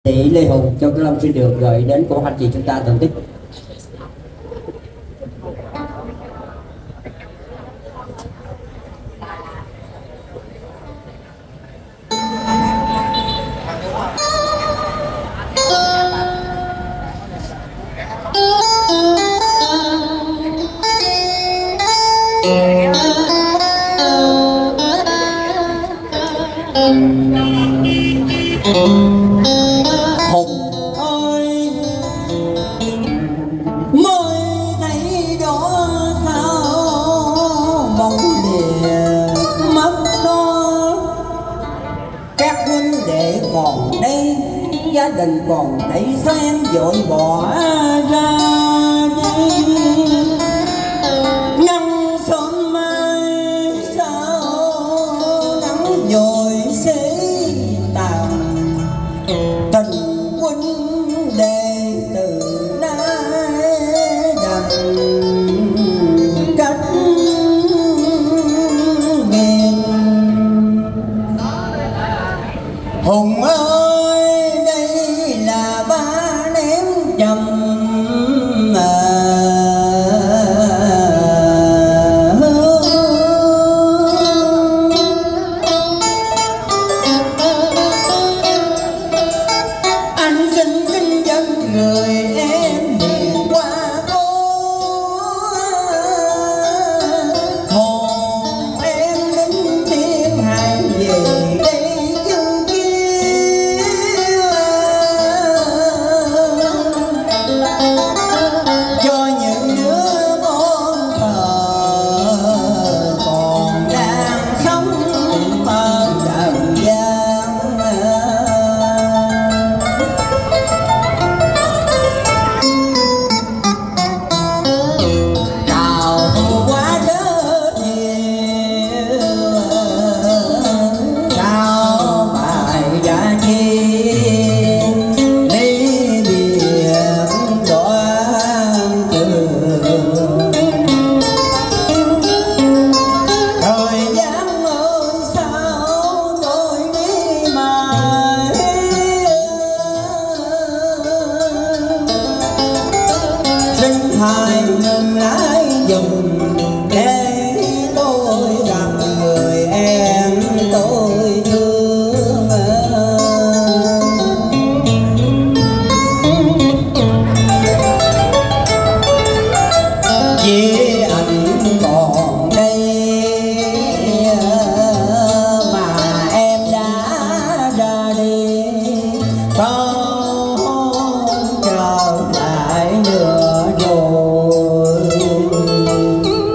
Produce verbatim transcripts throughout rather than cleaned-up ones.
Tỷ Lê Hùng Châu Tử Long xin được gửi đến cô anh chị chúng ta thưởng thức. Hùng ơi mới thấy đó sao bóng lìa mất đó, các huynh đệ còn đây, gia đình còn đây, sao em vội bỏ ra đi. Nắng sớm mai sao nắng rồi sẽ tàn, tình huynh đệ từ nay đành cách biệt. Hùng ơi đây là ba nén trầm hai ngừng lái dùm để tôi gặp người em tôi thương. Vì anh còn đây mà em đã ra đi, không trở lại nữa rồi.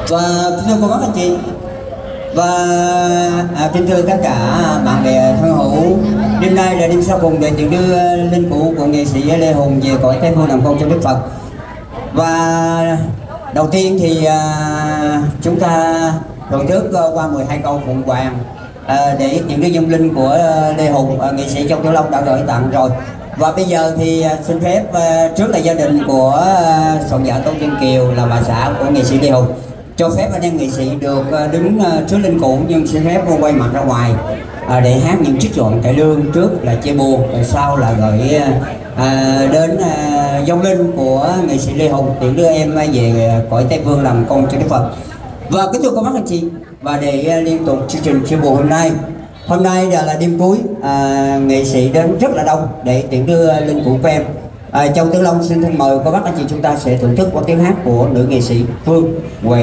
Và kính thưa cô bác anh chị và à, kính thưa tất cả bạn bè thân hữu, đêm nay là đêm sau cùng để tiễn đưa linh cữu của nghệ sĩ Lê Hùng về cõi Tây Phương làm con cho Đức Phật. Và đầu tiên thì à, chúng ta thưởng thức qua mười hai câu phụng hoàng à, để tiễn đưa dung linh của Lê Hùng, à, nghệ sĩ Châu Tiểu Long đã gửi tặng rồi. Và bây giờ thì à, xin phép à, trước là gia đình của à, soạn giả Tô Thiên Kiều là bà xã của nghệ sĩ Lê Hùng cho phép anh em nghệ sĩ được đứng trước linh cữu, nhưng xin phép quay mặt ra ngoài à, để hát những trích đoạn cải lương. Trước là chia buồn, rồi sau là gửi à, đến à, dông linh của nghệ sĩ Lê Hùng tiễn đưa em về cõi Tây Phương làm con cho Đức Phật. Và kính thưa cô bác anh chị, và để liên tục chương trình chia buồn hôm nay, hôm nay là, là đêm cuối, à, nghệ sĩ đến rất là đông để tiễn đưa linh cữu của em. À, Châu Tiểu Long xin thân mời cô bác anh chị, chúng ta sẽ thưởng thức qua tiếng hát của nữ nghệ sĩ Phương Huệ.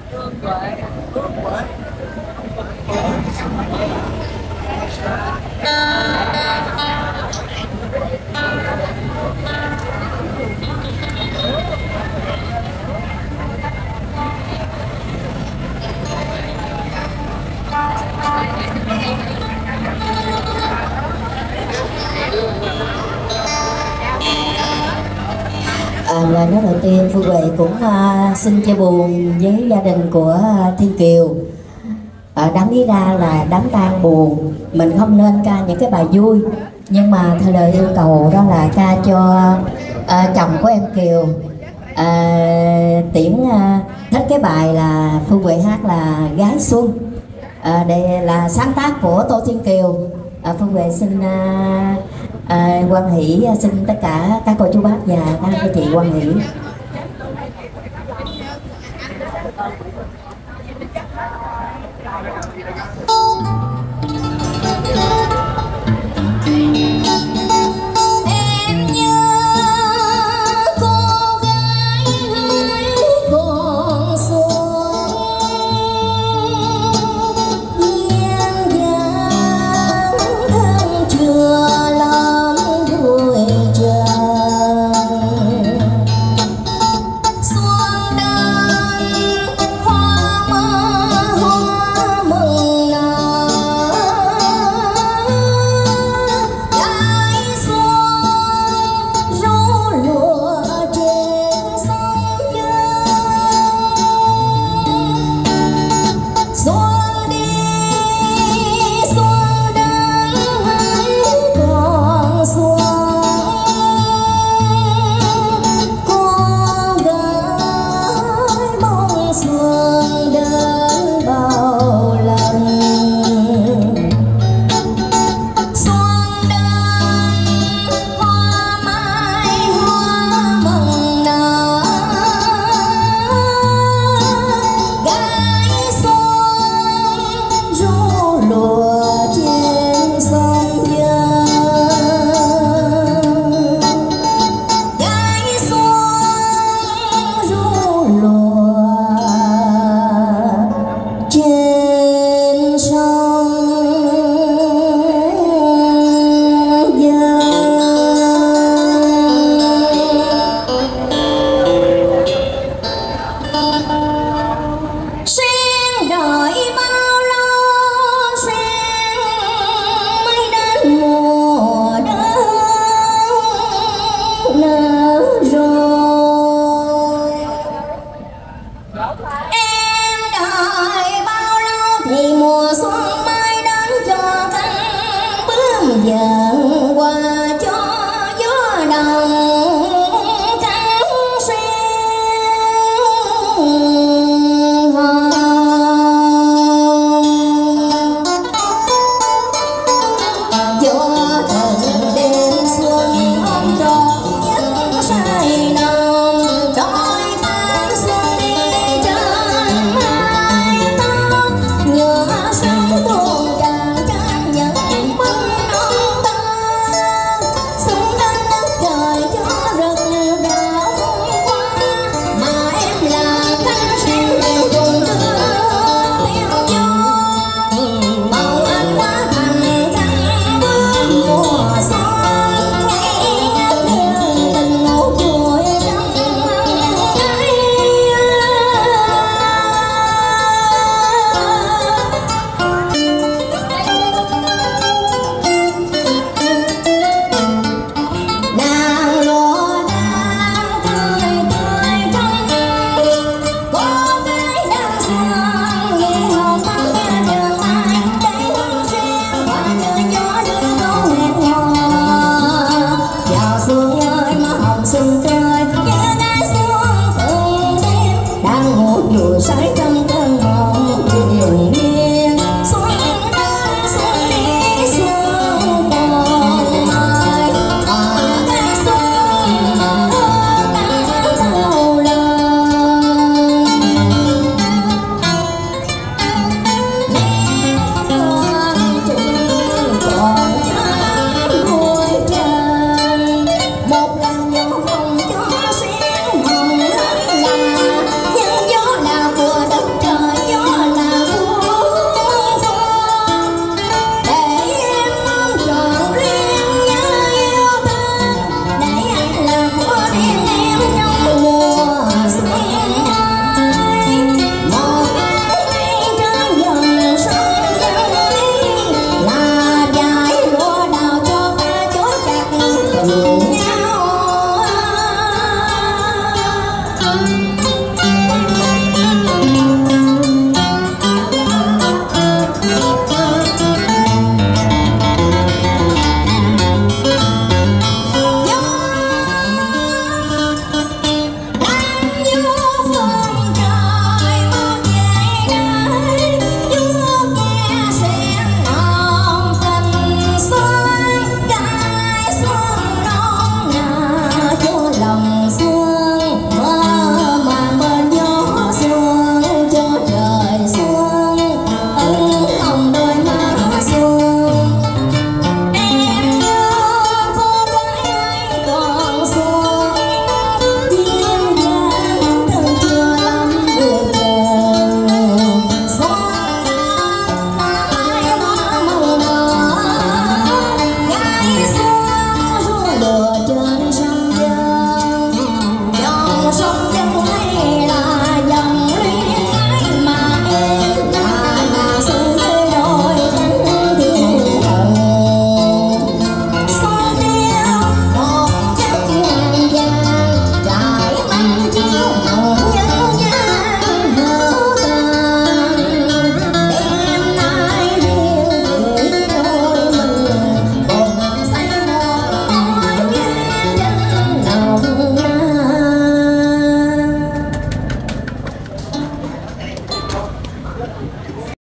À, lời nói đầu tiên, Phương Huệ cũng uh, xin chia buồn với gia đình của uh, Thiên Kiều. À, đáng lý ra là đám tang buồn, mình không nên ca những cái bài vui, nhưng mà theo lời yêu cầu đó là ca cho uh, chồng của em Kiều. uh, Tiễn uh, thích cái bài là Phương Huệ hát là Gái Xuân, uh, đây là sáng tác của Tô Thiên Kiều. uh, Phương Huệ xin uh, À, hoan hỷ xin tất cả các cô chú bác và các anh chị hoan hỷ.